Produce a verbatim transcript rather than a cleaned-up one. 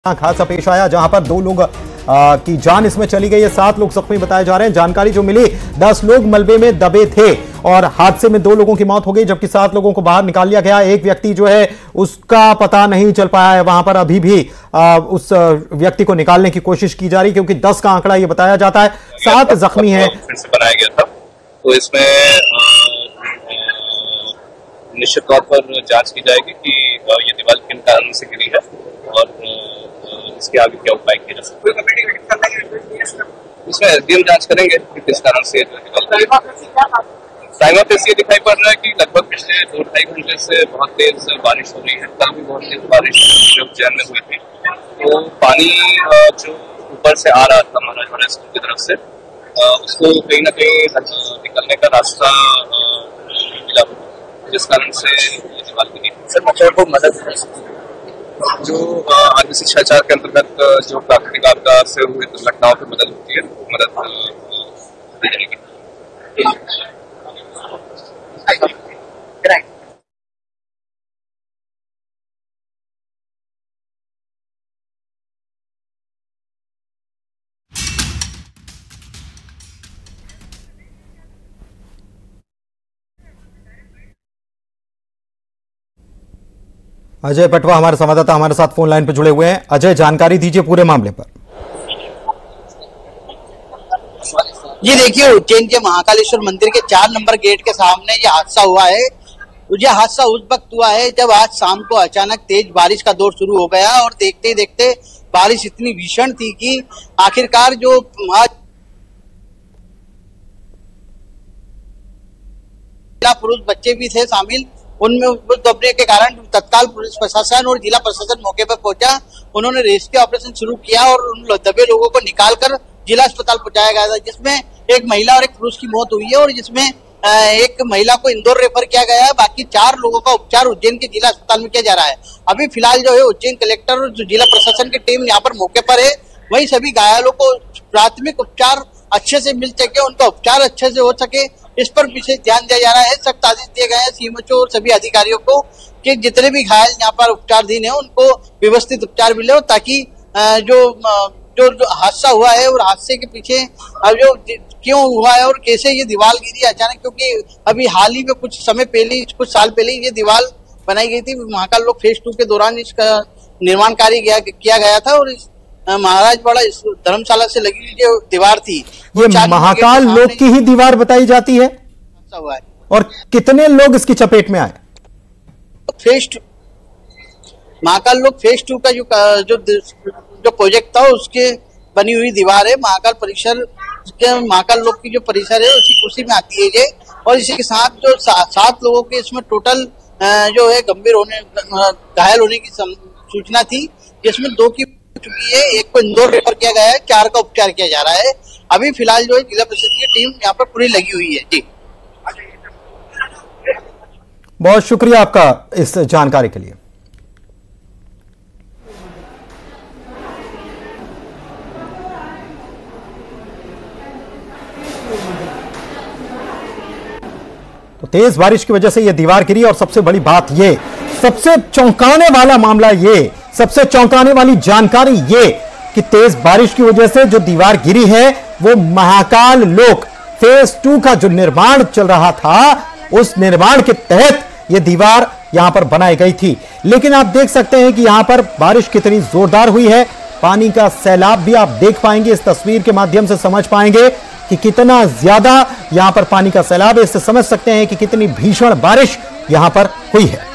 हादसा पेश आया जहां पर दो लोग आ, की जान इसमें चली गई है, सात लोग जख्मी बताए जा रहे हैं। जानकारी जो मिली, दस लोग मलबे में दबे थे और हादसे में दो लोगों की मौत हो गई, जबकि सात लोगों को बाहर निकाल लिया गया। एक व्यक्ति जो है उसका पता नहीं चल पाया है, वहां पर अभी भी आ, उस व्यक्ति को निकालने की कोशिश की जा रही, क्योंकि दस का आंकड़ा ये बताया जाता है। सात जख्मी है। फिर से बनाया गया था, तो इसमें निश्चित तौर पर जांच की जाएगी कि ये दीवार किन कारणों से गिरी है और इसके आगे क्या उपाय किए जा सकते हैं। इसमें एसडीएम जांच करेंगे कि किस कारण से टाइम ऑफ ये दिखाई पड़ रहा है कि लगभग पिछले दो ढाई घंटे से बहुत तेज बारिश हो रही है। कल भी बहुत तेज बारिश जो उज्जैन में हुई थी, तो पानी जो ऊपर से आ रहा था महाराज वाला स्कूल की तरफ से, उसको कहीं ना कहीं निकलने का रास्ता मिला, जिस कारण से ये दीवार गिरी। सर बच्चों को मदद जो आगे शिष्टाचार के अंतर्गत जो प्राकृतिक आपदा से हुई दुर्घटनाओं की मदद होती है, वो मदद दी जाएगी। अजय पटवा हमारे संवाददाता हमारे साथ फोन लाइन पर जुड़े हुए हैं। अजय, जानकारी दीजिए पूरे मामले पर। जी देखिए, उज्जैन के महाकालेश्वर मंदिर के चार नंबर गेट के सामने ये हादसा हुआ है। ये हादसा उस वक्त हुआ है जब आज शाम को अचानक तेज बारिश का दौर शुरू हो गया और देखते ही देखते बारिश इतनी भीषण थी कि आखिरकार जो पुरुष बच्चे भी थे शामिल, उनमें दबने के कारण तत्काल पुलिस प्रशासन और जिला प्रशासन मौके पर पहुंचा। उन्होंने रेस्क्यू ऑपरेशन शुरू किया और उन दबे लोगों को निकालकर जिला अस्पताल पहुंचाया गया था, जिसमें एक महिला और एक पुरुष की मौत हुई है और जिसमें एक महिला को इंदौर रेफर किया गया है। बाकी चार लोगों का उपचार उज्जैन के जिला अस्पताल में किया जा रहा है। अभी फिलहाल जो है उज्जैन कलेक्टर और जो जिला प्रशासन की टीम यहाँ पर मौके पर है, वही सभी घायलों को प्राथमिक उपचार अच्छे से मिल सके, उनका उपचार अच्छे से हो सके, इस पर विशेष ध्यान दिया जा रहा है। सख्त आदेश दिए गए हैं सीएमएचओ और सभी अधिकारियों को कि जितने भी घायल यहाँ पर उपचाराधीन है उनको व्यवस्थित उपचार मिले, और ताकि जो जो, जो हादसा हुआ है और हादसे के पीछे अब जो क्यों हुआ है और कैसे ये दीवार गिरी अचानक, क्योंकि अभी हाल ही में कुछ समय पहले कुछ साल पहले ये दीवार बनाई गई थी। महाकाल लोक फेज टू के दौरान इसका निर्माण कार्य किया गया था और इस महाराजवाड़ा इस धर्मशाला से लगी जो दीवार थी, ये महाकाल लोक की ही दीवार बताई जाती है। हुआ है। और कितने लोग इसकी चपेट में आए? फेज टू महाकाल लोक फेज टू का जो जो जो प्रोजेक्ट था उसके बनी हुई दीवार है। महाकाल परिसर के महाकाल लोक की जो परिसर है उसी उसी में आती है ये, और इसी के साथ जो सा, सात लोगों के इसमें टोटल जो है गंभीर होने घायल होने की सूचना थी, जिसमें दो की चुकी है, एक को इंदौर रेफर किया गया है, चार का उपचार किया जा रहा है। अभी फिलहाल जो है जिला प्रशासन की टीम यहाँ पर पूरी लगी हुई है। जी बहुत शुक्रिया आपका इस जानकारी के लिए। तो तेज बारिश की वजह से यह दीवार गिरी, और सबसे बड़ी बात ये, सबसे चौंकाने वाला मामला ये, सबसे चौंकाने वाली जानकारी ये कि तेज बारिश की वजह से जो दीवार गिरी है वो महाकाल लोक फेज टू का जो निर्माण चल रहा था, उस निर्माण के तहत यह दीवार यहां पर बनाई गई थी। लेकिन आप देख सकते हैं कि यहां पर बारिश कितनी जोरदार हुई है, पानी का सैलाब भी आप देख पाएंगे, इस तस्वीर के माध्यम से समझ पाएंगे कि कितना ज्यादा यहां पर पानी का सैलाब है। इससे समझ सकते हैं कि कितनी भीषण बारिश यहां पर हुई है।